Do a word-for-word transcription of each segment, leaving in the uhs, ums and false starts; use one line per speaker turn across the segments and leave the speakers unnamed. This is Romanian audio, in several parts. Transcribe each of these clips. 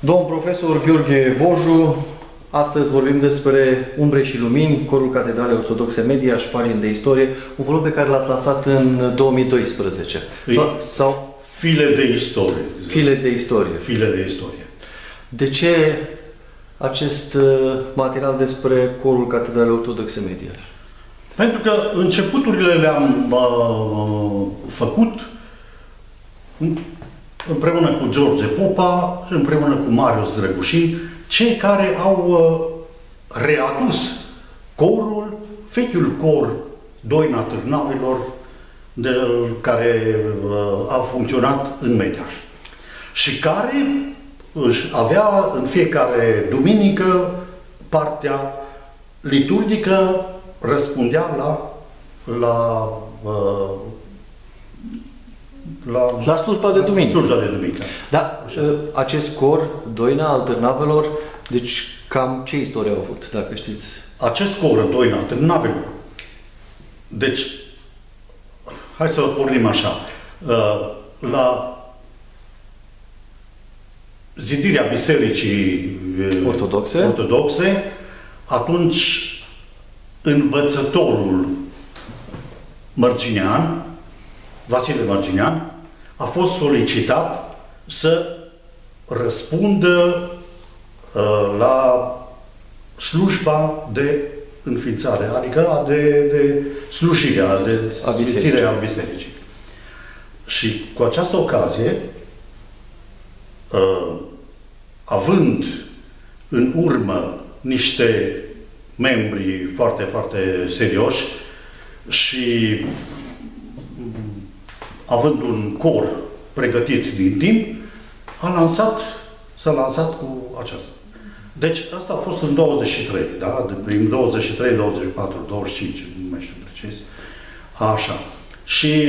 Domnul profesor Gheorghe Voju, astăzi vorbim despre Umbre și Lumini, Corul Catedralei Ortodoxe Mediaș, pagini de istorie, un volum pe care l-ați lansat în două mii doisprezece. Sau, sau
File de istorie.
File de istorie.
File de istorie.
De ce acest material despre Corul Catedralei Ortodoxe Mediaș?
Pentru că începuturile le-am uh, făcut împreună cu George Popa, împreună cu Marius Drăgușin, cei care au uh, readus corul, vechiul cor Doina Târnavilor, de, care uh, a funcționat în Mediaș și care își avea în fiecare duminică partea liturgică, răspundea la la uh,
La, la slujba de duminică.
Slujba de duminică.
Da, acest cor, Doina al Târnavelor, deci cam ce istorie au avut, dacă știți?
Acest cor, Doina al Târnavelor, deci, hai să pornim așa, la zidirea bisericii
ortodoxe,
ortodoxe atunci învățătorul Mărginean, Vasile Mărginean, a fost solicitat să răspundă uh, la slujba de înființare, adică de, de slujirea, de sfințirea bisericii. Și cu această ocazie, uh, având în urmă niște membri foarte, foarte serioși și având un cor pregătit din timp, a lansat, s-a lansat cu aceasta. Deci asta a fost în douăzeci și trei, da? Prin douăzeci și trei, douăzeci și patru, douăzeci și cinci, nu mai știu precis. Așa. Și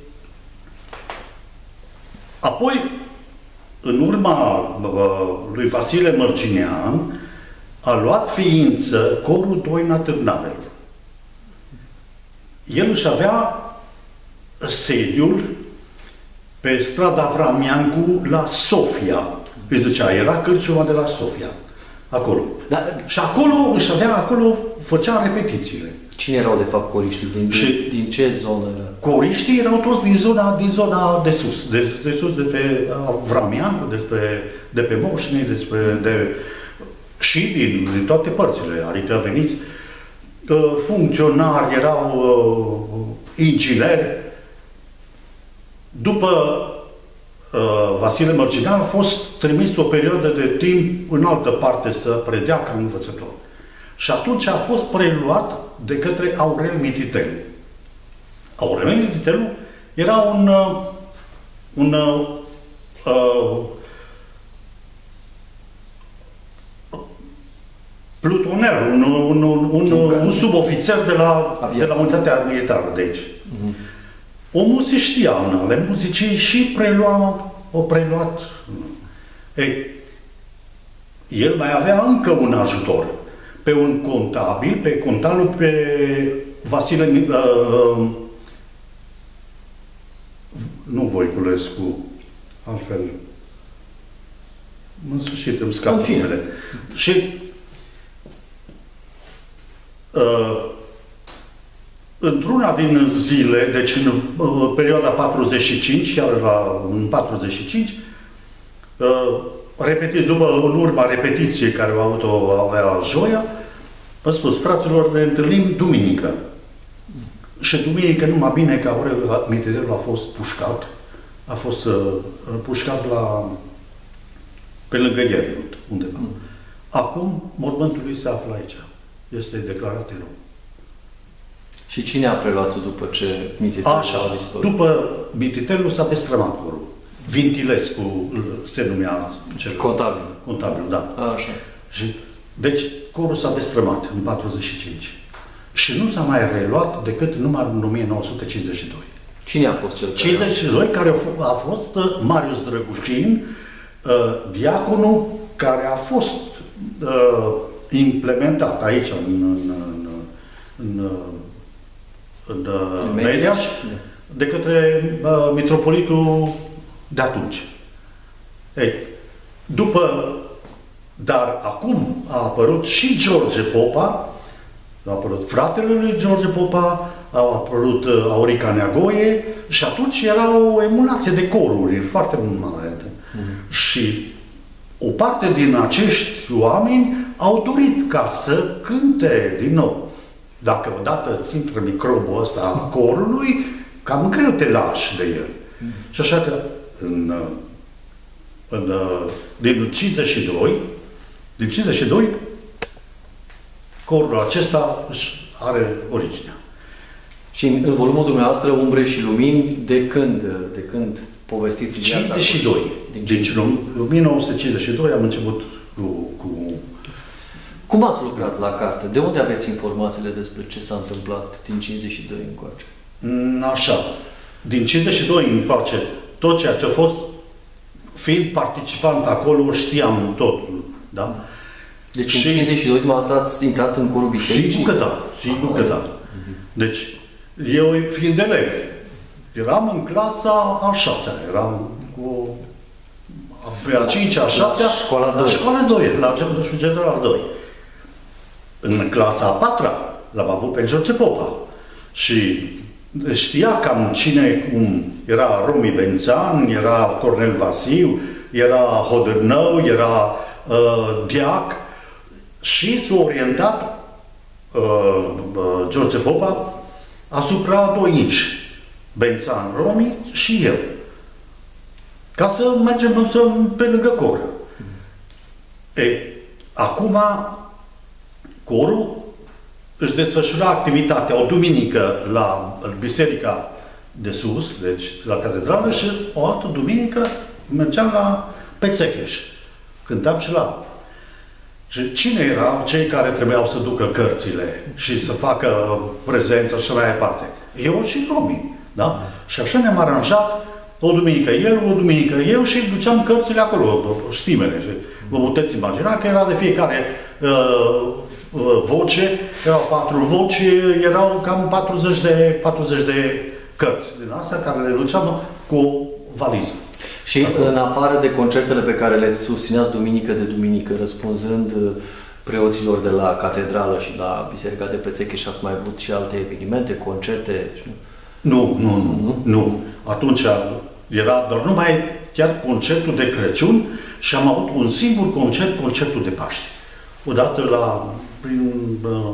apoi, în urma lui Vasile Mărginean, a luat ființă corul Doina Târnavelor. El își avea sediul pe strada Vramiancu la Sofia. Îi zicea, era cârciuma de la Sofia. Acolo.
Da.
Și acolo își avea, acolo făcea repetițiile.
Cine erau de fapt coriștii? Din,
și
din, din ce zonă?
Coriștii erau toți din zona, din zona de sus. De, de sus, de pe Vramiancu, despre, de pe Moșni, despre, de, și din, din toate părțile. Adică veniți funcționari, erau ingineri. După uh, Vasile Mărginean a fost trimis o perioadă de timp în altă parte să predea ca învățător. Și atunci a fost preluat de către Aurel Mititelu. Aurel Mititelu era un, uh, un uh, plutoner, un, un, un, un, un subofițer de la, de la unitatea militară de aici. Uh-huh. Omul se știa în ale muzicii și prelua, o preluat. Ei, el mai avea încă un ajutor. Pe un contabil, pe contabilul pe Vasile, uh, nu Voiculescu, altfel, în sfârșit îmi scapă numele. Și uh, într-una din zile, deci în uh, perioada patruzeci și cinci, chiar la, în patruzeci și cinci, uh, repetit, după, în urma repetiției care au avut-o avea joia, a spus, fraților, ne întâlnim duminică. Și duminică, numai bine că Aurel Mititelu a fost pușcat, a fost uh, pușcat la, pe lângă Ierlut, undeva. Mm. Acum, mormântul lui se află aici. Este declarat erou.
Și cine a preluat-o după ce Mititelu
Așa,
a dispărut? După
Mititelu s-a destrămat corul. Vintilescu se numea cel
contabil.
Contabil, da.
Așa.
Și, deci, corul s-a destrămat în patruzeci și cinci. Și nu s-a mai reluat decât numai în o mie nouă sute cincizeci și doi.
Cine a fost cel care
cincizeci și doi, care a fost Marius Drăgușin, diaconul care a fost implementat aici, în, în, în, în, în Mediaș, de către uh, mitropolitul de atunci. Ei, după Dar acum a apărut și George Popa, a apărut fratele lui George Popa, a apărut Aurica Neagoie și atunci era o emulație de coruri foarte mare. Mm. Și o parte din acești oameni au dorit ca să cânte din nou. Dacă odată îți intră microbul ăsta a corului, cam greu te lași de el. Mm. Și așa că în, în, din cincizeci și doi, din cincizeci și doi, corul acesta are originea.
Și în, în volumul dumneavoastră, Umbre și Lumini, de când, de când povestiți viața?
cincizeci și doi. Deci în o mie nouă sute cincizeci și doi am început cu, cu...
Cum ați lucrat la carte? De unde aveți informațiile despre ce s-a întâmplat din cincizeci și doi încoace?
Așa. Din cincizeci și doi încoace, tot ceea ce a fost, fiind participant acolo, știam totul. Da?
Deci și în cincizeci și doi dumneavoastră ați intrat în corul bisericii?
Sigur că da. Sigur că da. Deci, eu fiind elev, eram în clasa a șasea, eram cu pe a cincea, a șasea,
școala doi.
La școala doi, la Centrul General doi. În clasa a patra l-am avut pe George Popa. Și știa cam cine, cum era Romi Bențan, era Cornel Vasiu, era Hodârnău, era uh, Diac și s-a orientat uh, uh, George Popa asupra doi inși, Bențan, Romi și eu. Ca să mergem să, pe lângă cor. Mm. E, acum, corul își desfășura activitatea o duminică la biserica de sus, deci la catedrală, și o altă duminică mergeam la Pețecheș. Cântam și la... Și cine erau cei care trebuiau să ducă cărțile și să facă prezență și mai departe? Eu și Romi, da? Și așa ne-am aranjat o duminică el, o duminică eu și duceam cărțile acolo, știmele. Și vă puteți imagina că era de fiecare uh, voce, erau patru voci, erau cam patruzeci de, patruzeci de cărți din astea care le duceam cu o valiză.
Și acolo, în afară de concertele pe care le susțineați duminică de duminică, răspunzând preoților de la catedrală și la Biserica de Pețecheș, ați mai avut și alte evenimente, concerte?
Nu, nu, nu, nu. Atunci era doar numai chiar concertul de Crăciun și am avut un singur concert, concertul de Paște. Odată la, prin uh,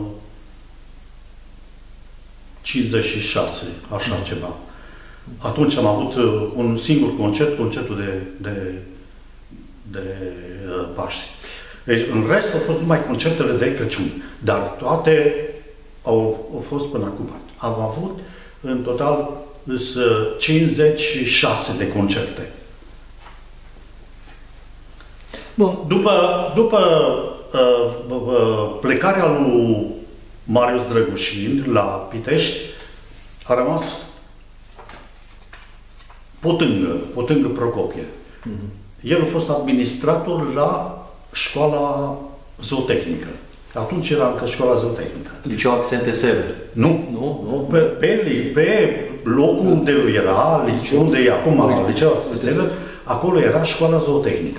cincizeci și șase, așa mm. ceva. Atunci am avut uh, un singur concert, concertul de, de, de uh, Paște. Deci, în rest, au fost numai concertele de Crăciun. Dar toate au, au fost până acum. Am avut, în total, cincizeci și șase de concerte. Bun. După, după uh, uh, plecarea lui Marius Drăgușin la Pitești, a rămas Potângă, Potângă Procopie. Mm-hmm. El a fost administrator la școala zootehnică. Atunci era încă școala zootehnică.
Liceu Accente Sever.
Nu.
Nu? Nu?
Pe, pe, pe locul unde era, liceu, unde e acum Liceu Accente Sever, acolo era școala zootehnică.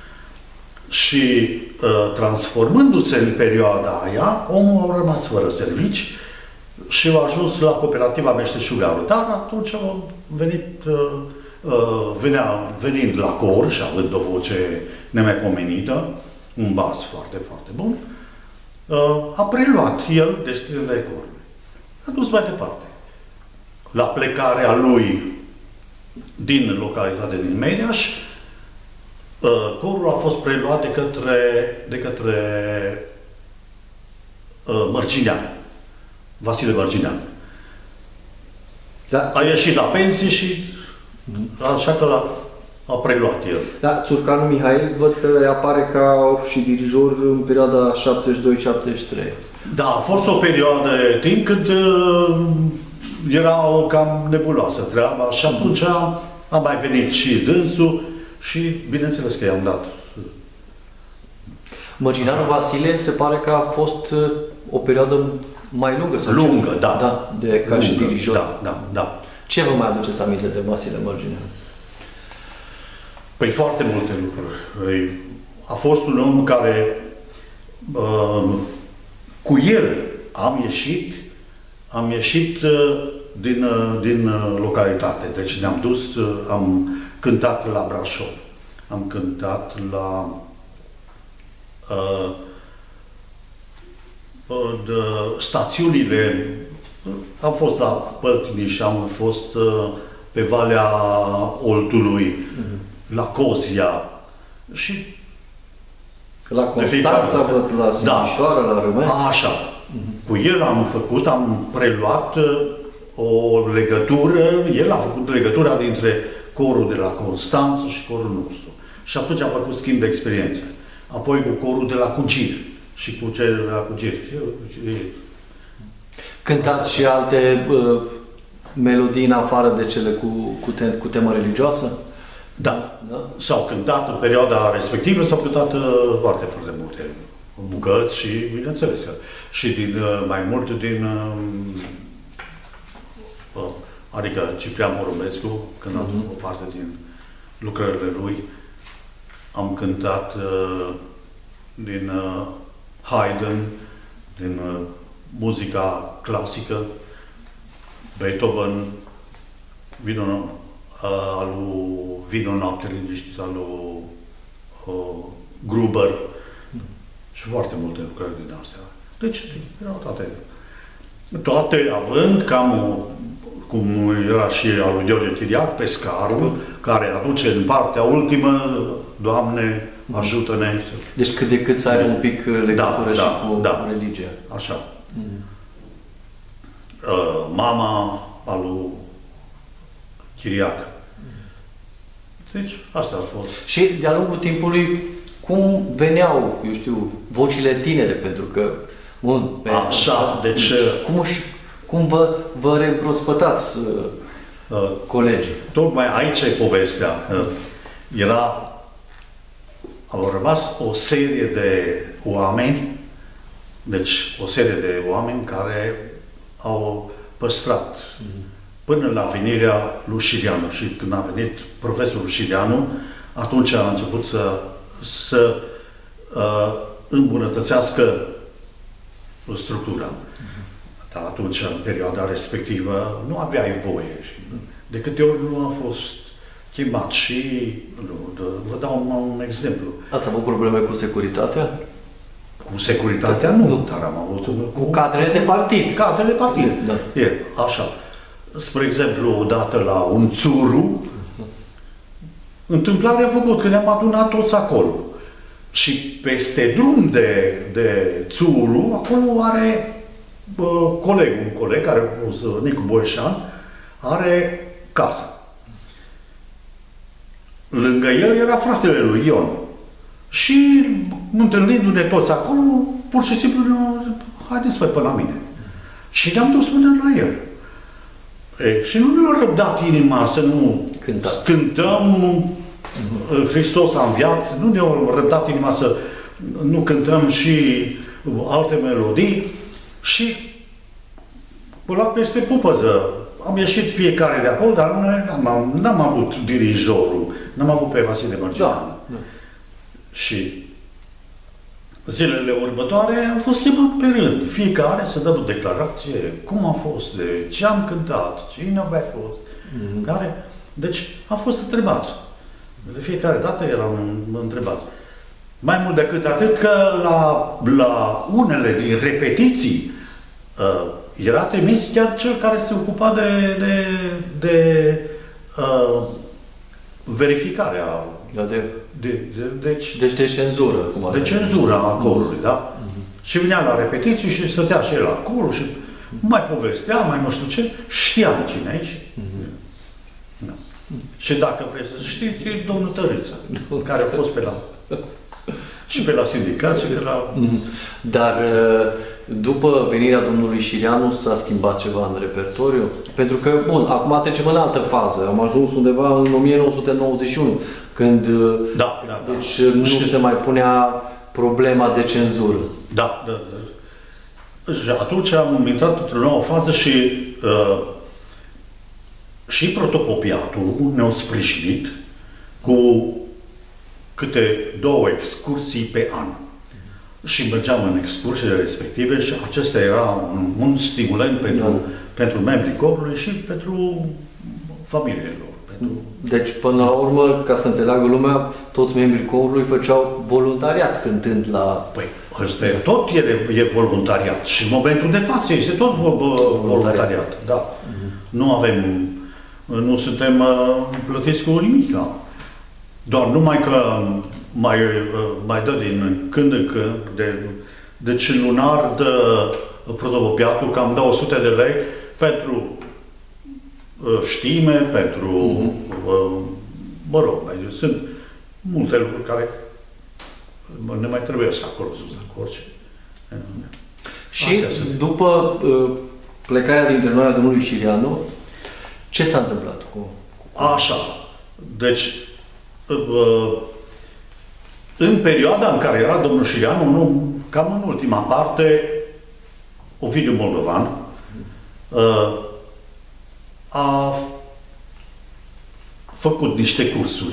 Și uh, transformându-se în perioada aia, omul a rămas fără servici și a ajuns la cooperativa Meșteșugarul. Dar atunci a venit, uh, uh, venea, venind la cor și având o voce nemaipomenită, un bas foarte, foarte bun, uh, a preluat el destinele corului. A dus mai departe. La plecarea lui din localitatea din Mediaș, uh, corul a fost preluat de către, de către uh, Mărginean, Vasile Mărginean. Da. A ieșit la pensie și așa că l-a a preluat el.
Da, Țurcanu Mihail, văd că apare ca și dirijor în perioada șaptezeci și doi șaptezeci și trei.
Da, a fost o perioadă de timp când uh, era o cam nebuloasă treaba și atunci a, a mai venit și dânsul și bineînțeles că i-am dat.
Mărgineanu Vasile se pare că a fost uh, o perioadă mai lungă. Sau
lungă,
ce?
da.
da. De ca lungă, și dirijor.
Da, da, da.
Ce vă mai aduceți aminte de Vasile Mărgineanu?
Păi foarte multe lucruri. a fost un om care uh, cu el am ieșit, am ieșit uh, din, uh, din uh, localitate. Deci ne-am dus, uh, am cântat la Brașov, am cântat la uh, uh, de, stațiunile, am fost la Păltiniș, am fost uh, pe Valea Oltului, mm-hmm. la Cozia și
la Constanța, văd, la Sighișoara, da. La Râmeț.
Așa. Mm-hmm. Cu el am făcut, am preluat o legătură, el a făcut legătura dintre corul de la Constanța și corul nostru. Și atunci am făcut schimb de experiențe. Apoi cu corul de la Cugir și cu cel de la Cugir.
Cântați și alte uh, melodii în afară de cele cu, cu, te, cu temă religioasă?
Da. Da. S-au cântat în perioada respectivă, s-au cântat uh, foarte, foarte multe bucăți și, bineînțeles, și din, uh, mai mult din, uh, uh, adică Ciprian Morovescu, când am uh-huh. o parte din lucrările lui, am cântat uh, din uh, Haydn, din uh, muzica clasică, Beethoven, vino, uh, al lui Vino noapte liniștită, al lui uh, Gruber și foarte multe lucrări din astea. Deci erau toate. Toate având cam o, cum era și al lui Gheorghe Chiriac, pescarul, care aduce în partea ultimă, Doamne, ajută-ne.
Deci cât de cât să aibă un pic legătură
da,
și
da,
cu
da.
religia.
Așa. Mm. Uh, mama al lui Chiriac. Deci, asta a fost.
Și de-a lungul timpului, cum veneau, eu știu, vocile tinere, pentru că... Bun, pe
așa, deci...
Cum, cum vă, vă reîmprospătați uh, colegii?
Tocmai aici e povestea. Uh, era... Au rămas o serie de oameni, deci o serie de oameni care au păstrat mm-hmm. până la venirea lui Șirianu. Și când a venit profesorul Șirianu, atunci a început să, să uh, îmbunătățească structura. Mm-hmm. Dar atunci, în perioada respectivă, nu aveai voie. Și de câte ori nu a fost chemat și... Nu, de, vă dau un, un exemplu.
Ați avut probleme cu securitatea?
Cu securitatea nu, nu, dar am avut...
Cu, cu cadrele de partid.
Cadrele de partid,
da.
E, așa. Spre exemplu, odată la un țuru, întâmplarea a făcut că ne-am adunat toți acolo. Și peste drum de, de țuru, acolo are bă, colegul, un coleg, care a fost Nicu Boișan, are casa. Lângă el era fratele lui Ion. Și întâlnindu-ne toți acolo, pur și simplu, haideți până la mine. Și ne-am dus până la el. E, și nu ne-a răbdat inima să nu
Cântați.
cântăm Hristos a înviat, nu ne-a răbdat inima să nu cântăm și alte melodii și până la peste pupăză. Am ieșit fiecare de acolo, dar n-am, n-am avut dirijorul, n-am avut pe Vasile Mărgineanu.
Da, da.
Și zilele următoare am fost chemat pe rând. Fiecare să dă o declarație, cum a fost, de ce am cântat, cine a fost, mm-hmm. care... Deci a fost întrebați. De fiecare dată eram întrebați. Mai mult decât atât că la, la unele din repetiții uh, era trimis chiar cel care se ocupa de, de, de uh, verificarea.
Da, de,
de, de, deci,
deci de cenzură. Cum
de cenzura acorului, da? Uh-huh. Și vinea la repetiții și stătea și el la acolo și mai povestea, mai nu știu ce, știam cine aici. Uh-huh. Da. Uh-huh. Și dacă vrei să știți, e domnul Tăriță, care a fost pe la... și pe la sindicat și pe la...
Dar după venirea domnului Șirianu s-a schimbat ceva în repertoriu? Pentru că, bun, acum trecem în altă fază. Am ajuns undeva în o mie nouă sute nouăzeci și unu, când
da, da,
deci
da.
nu și... se mai punea problema de cenzură.
Da, da, da. Și atunci am intrat într-o nouă fază și uh, și protopopiatul ne-a sprijinit cu câte două excursii pe an. Și mergeam în excursiile respective și acesta era un, un stimulant pentru, da. pentru membrii corului și pentru familiile lor. Pentru...
Deci, până la urmă, ca să înțeleagă lumea, toți membrii corului făceau voluntariat cântând la...
Păi, ăsta e, tot e, e voluntariat. Și în momentul de față este tot voluntariat. voluntariat. Da. Mm-hmm. Nu avem... Nu suntem uh, plătiți cu nimic. Doar numai că mai, uh, mai dă din când în când, de, deci lunar dă protopopiatul, cam dă o sută de lei pentru uh, știme, pentru, mm-hmm. uh, mă rog, mai, sunt multe lucruri care ne mai trebuie să acolo sus acord.
Și după uh, plecarea din Târnoarea domnului Șirianu, ce s-a întâmplat cu, cu...
Așa. Deci, uh, în perioada în care era domnul Șirianu, nu, cam în ultima parte, Ovidiu Moldovan uh, a făcut niște cursuri.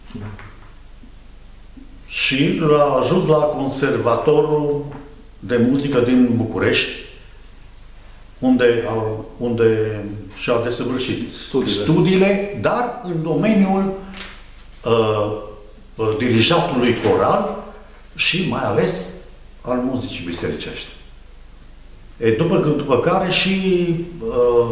Și a ajuns la Conservatorul de Muzică din București, unde, unde și-a desăvârșit studiile. studiile, dar în domeniul uh, dirijatului coral și mai ales al muzicii bisericești. E, după, după care și uh,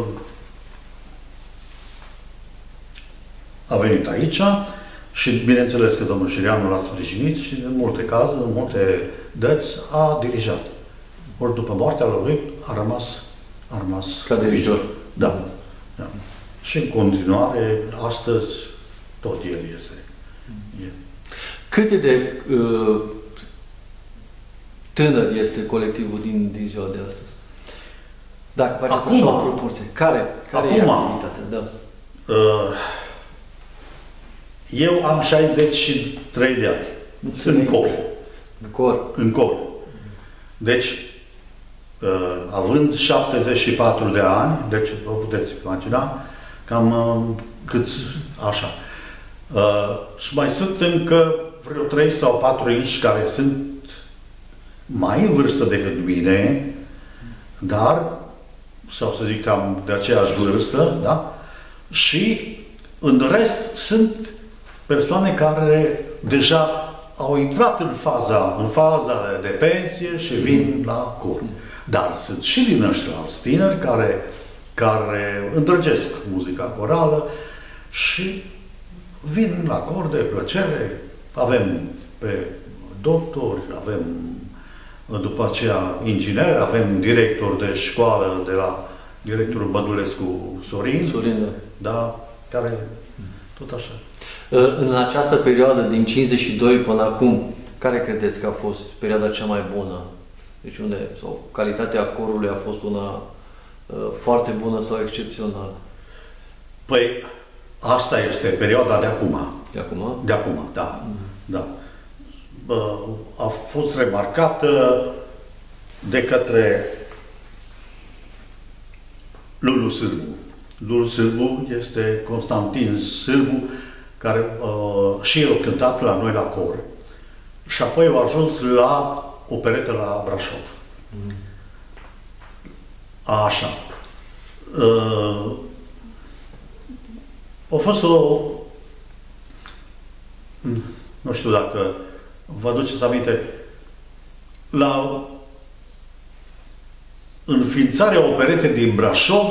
a venit aici și bineînțeles că domnul Șirianu l-a sprijinit și în multe cazuri, în multe dăți, a dirijat. Ori după moartea lui a rămas, a rămas
ca dirijor.
Da. Da. Și în continuare, astăzi, tot el este. E.
Cât de uh, tânăr este colectivul din, din ziua de astăzi? Dacă faceți
acum,
așa o proporție. Care, care
acum,
e activitatea? Da.
Uh, eu am șaizeci și trei de ani. În cor.
În cor.
În cor. Deci, uh, având șaptezeci și patru de ani, deci vă puteți imagina, cam uh, câți, așa. Uh, și mai sunt încă vreo trei sau patru aici care sunt mai în vârstă decât mine, dar, sau să zic cam de aceeași vârstă, da? Și în rest sunt persoane care deja au intrat în faza, în faza de pensie și vin la cor. Dar sunt și din ăștia alți tineri care, care îndrăgesc muzica corală și vin la cor de plăcere. Avem pe doctori, avem după aceea ingineri, avem director de școală de la directorul Bădulescu Sorin,
Sorin, da.
Da, care tot așa.
În această perioadă, din cincizeci și doi până acum, care credeți că a fost perioada cea mai bună? Deci unde, sau calitatea corului a fost una uh, foarte bună sau excepțională?
Păi, asta este perioada de acum.
De acum?
De acum, da. Mm. Da. Uh, a fost remarcată de către Lulu Sârbu. Lulu Sârbu este Constantin Sârbu, care uh, și el a cântat la noi la cor. Și apoi a ajuns la operetă la Brașov. Mm. Așa. Uh, a fost o... Nu știu dacă vă aduceți aminte, la înființarea operetei din Brașov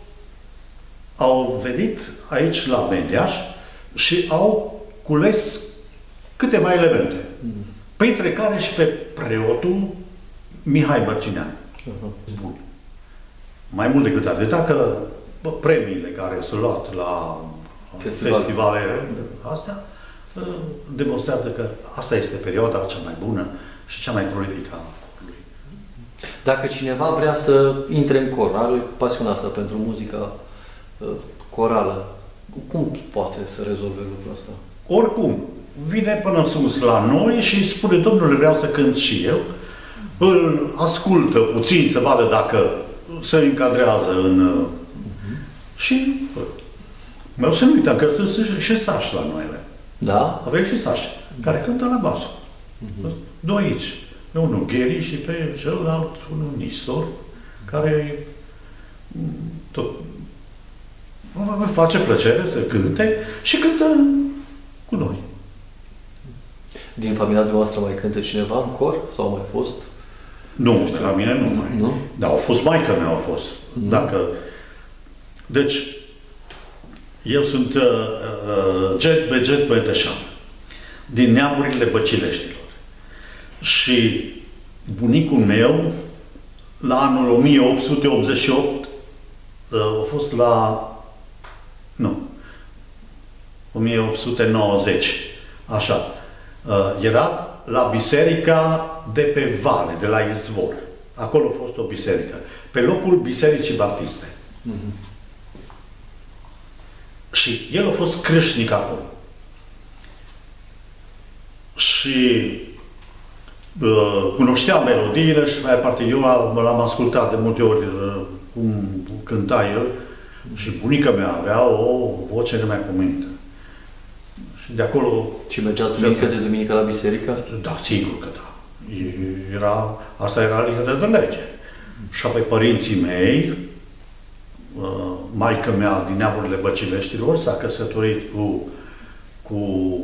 au venit aici la Mediaș și au cules câteva elemente. Mm. Printre care și pe preotul Mihai Bărcinean. Uh-huh. Bun. Mai mult decât atâta că bă, premiile care s-au luat la Festival. festivalele da. astea demonstrează că asta este perioada cea mai bună și cea mai prolifică a corului.
Dacă cineva vrea să intre în cor, are pasiunea asta pentru muzica corală, cum poate să rezolve lucrul ăsta?
Oricum, vine până în sus la noi și îi spune, domnule, vreau să cânt și eu, îl ascultă puțin să vadă dacă se încadrează în... Uh-huh. Și mă să nu uităm că sunt și sași la noi.
Da?
Avem și Sașa, care cântă la basă. Uh-huh. Doi aici. Pe unul Gheri și pe celălalt unul Nistor, care tot îmi face plăcere să cânte și cântă cu noi.
Din familia dumneavoastră mai cântă cineva în cor? Sau mai fost?
Nu, la mine nu mai.
Nu?
Dar au fost, maică mea au fost. Mm. Dacă... Deci, eu sunt uh, uh, Get Beget Beteșan, din neamurile Băcileștilor. Și bunicul meu, la anul o mie opt sute optzeci și opt, uh, a fost la... Nu. o mie opt sute nouăzeci. Așa. Uh, era la biserica de pe Vale, de la Izvor. Acolo a fost o biserică. Pe locul Bisericii Baptiste. Mm-hmm. Și el a fost creștinic acolo. Și uh, cunoștea melodiile și mai aparte eu l-am ascultat de multe ori uh, cum cânta el. Mm-hmm. Și bunica mea avea o voce nemaipomentă. Și de acolo...
Și mergeați duminică de duminică la biserică?
Da, sigur că da. Era, asta era literă de lege. Și apoi părinții mei, maică mea din neamurile Băcileștilor, s-a căsătorit cu, cu,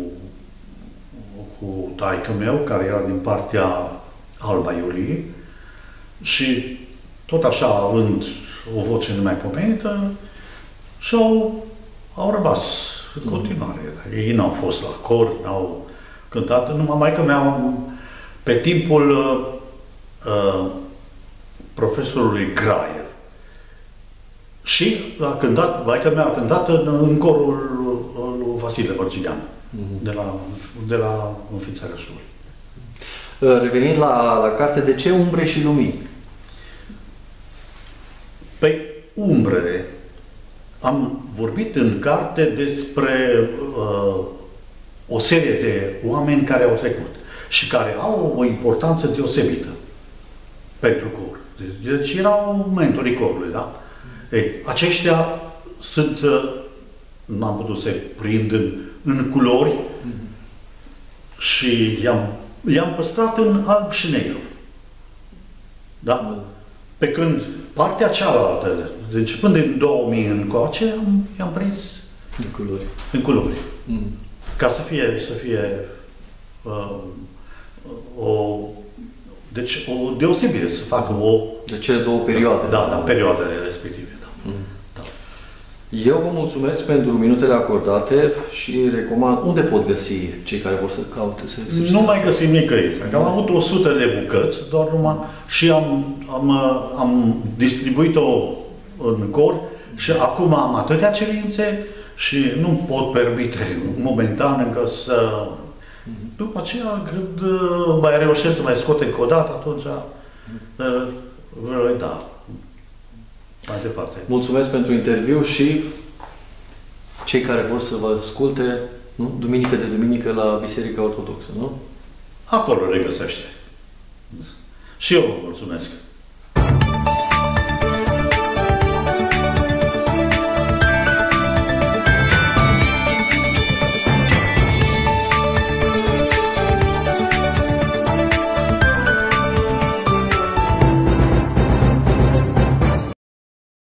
cu taică meu, care era din partea Alba Iulie, și tot așa, având o voce nemaipomenită, și-au au rămas în continuare. Ei n-au fost la cor, n-au cântat, numai maică mea, pe timpul uh, profesorului Graier. Și a cântat, maică mea a cântat în, în corul lui Vasile Mărginean, mm-hmm. de la, de la înființarea școlii.
Revenind la, la carte, de ce umbre și lumini?
Păi, umbrele. Am vorbit în carte despre uh, o serie de oameni care au trecut și care au o importanță deosebită pentru cor. Deci erau mentorii corului, da? Ei, aceștia sunt, uh, n-am putut să-i prind în, în culori mm-hmm. și i-am, i-am păstrat în alb și negru. Da? Mm. Pe când partea cealaltă, începând din două mii încoace, am, i-am prins
în culori.
În culori. Mm. Ca să fie, să fie uh, o, deci o deosebire, să facă o...
De cele două perioade.
Da, da, perioadele respective. Da. Mm. Da.
Eu vă mulțumesc pentru minutele acordate și recomand unde pot găsi cei care vor să caute. Să, să
nu mai găsim nicăieri. Am avut o sută de bucăți, doar numai, și am, am, am distribuit-o în cor și acum am atâtea cerințe și nu pot permite momentan încă să... Mm-hmm. După aceea, când mai reușesc să mai scot încă o dată, atunci mm-hmm. voi da. Mai departe.
Mulțumesc pentru interviu și cei care vor să vă asculte, nu? Duminică de duminică la Biserica Ortodoxă, nu?
Acolo regăsește. Și eu vă mulțumesc.